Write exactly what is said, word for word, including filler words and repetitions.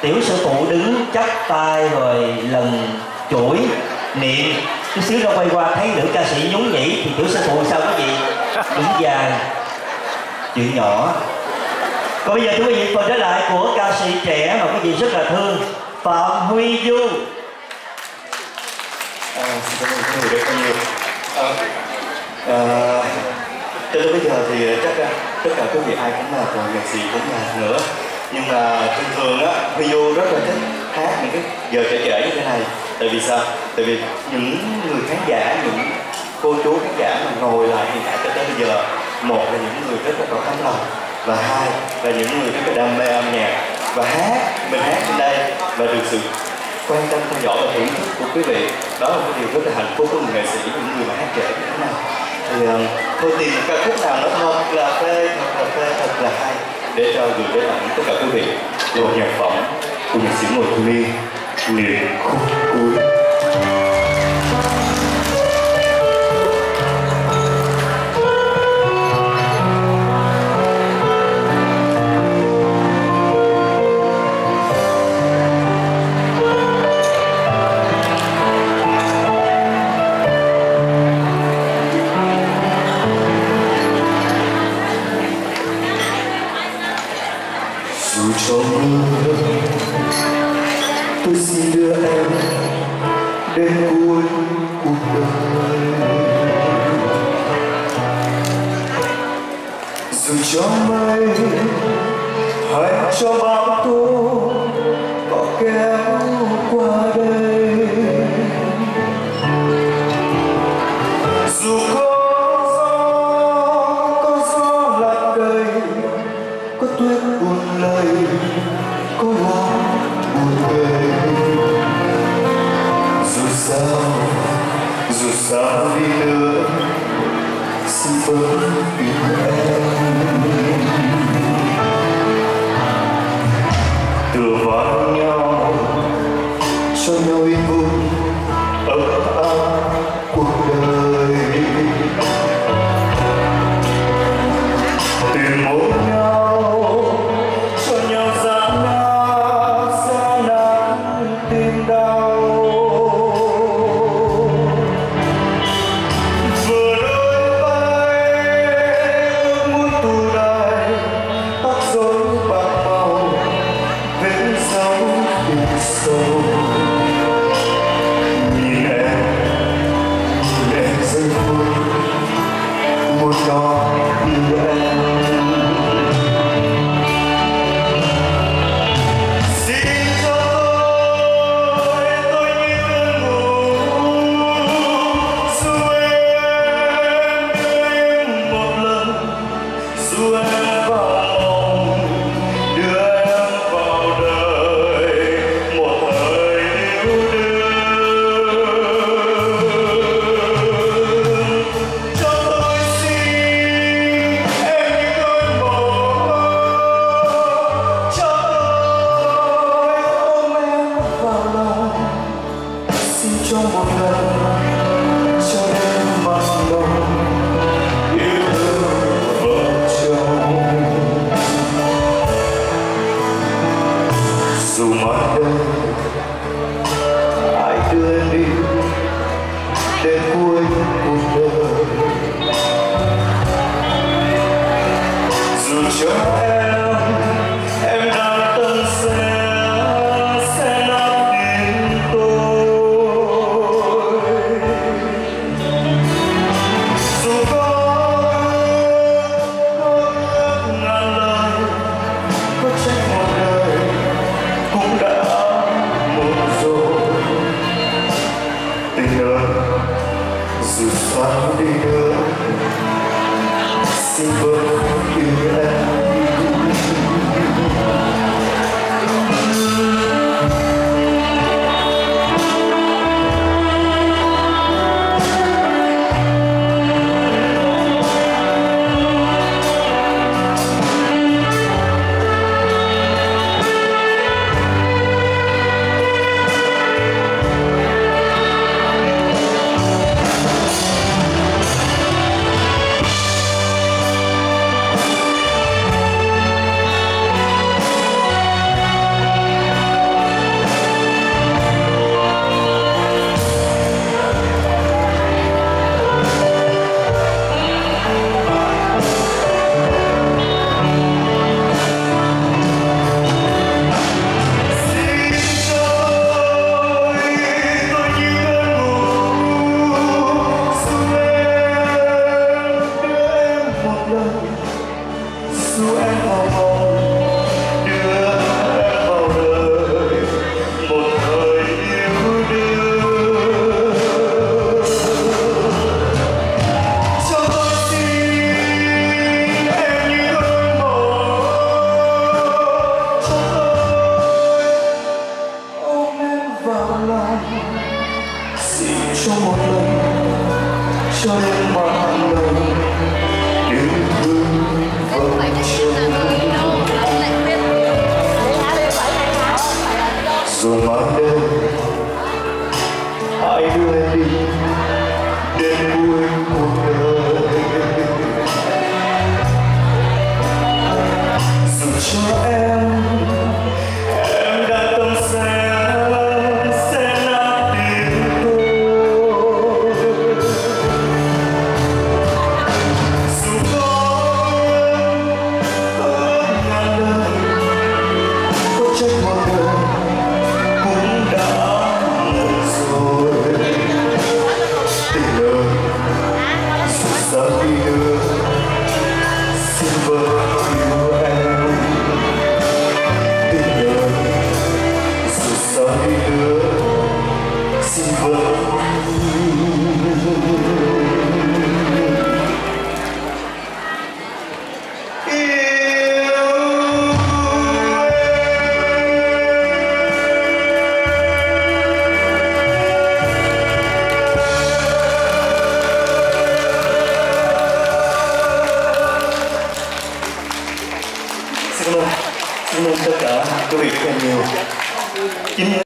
tiểu sư phụ đứng chắp tay rồi lần chuỗi niệm. Cái xíu ra quay qua thấy nữ ca sĩ nhún nhảy thì tiểu sư phụ sao có gì đứng dài, chuyện nhỏ. Còn bây giờ chúng quý vị phần trở lại của ca sĩ trẻ mà quý vị rất là thương, Phạm Huy Du. À, xin cảm ơn quý vị rất nhiều. À, à, cho đến bây giờ thì chắc là tất cả quý vị ai cũng là còn nhạc sĩ cũng là nữa, nhưng mà thường thường á Huy Du rất là thích hát những cái giờ trễ trễ như thế này. Tại vì sao? Tại vì những người khán giả, những cô chú khán giả mà ngồi lại hiện tại cho tới bây giờ, một là những người rất là có tấm lòng, và hai là những người rất là đam mê âm nhạc, và hát mình hát trên đây và được sự quan tâm theo dõi và thưởng thức của quý vị, đó là một điều rất là hạnh phúc của người nghệ sĩ, những người mà hát trẻ như thế này. Thì um, thôi tìm một ca khúc nào nó thật là phê, thật là phê, thật là hay để cho gửi đến tặng tất cả quý vị. Là một nhạc phẩm của nhạc sĩ Ngô Thu Liên, Niệm khúc cuối. Tôi xin đưa em đến cuối cuộc đời, dù cho mây hay cho bão tố có kéo qua đây, dù có gió có gió lạnh đầy, có tuyết buồn lầy, có lá buồn bề, dù sao dù sao đi nữa xin vẫn yêu em, tựa vào nhau cho nhau yên vui ấm áp cuộc đời, tìm một nhau cho nhau dám nhau sẽ nắng tim đau, vừa đôi tay ước muốn tù đài tóc rối bạc màu vết dấu tình sâu, nhìn em nhìn em giây phút một nói yêu em. Trong một lần cho em mặt lòng yêu thương vợ chồng, dù mai đây ai đưa em đi đến cuối cuộc đời, dù cho em em đang tân xe sẽ nát tim tôi, một rồi mãi đây hãy đưa em đi đến cuối cuộc đời. Dù cho em em đã tâm sẽ sẽ nát tim tôi. Dù có ước ngàn đời có trách một đời cũng đã muộn rồi. Tình ơi dù sao đi nữa xin vẫn yêu em. Tình ơi dù sao đi nữa xin vẫn Xin cảm ơn, xin cảm ơn tất cả quý vị rất là nhiều. Chính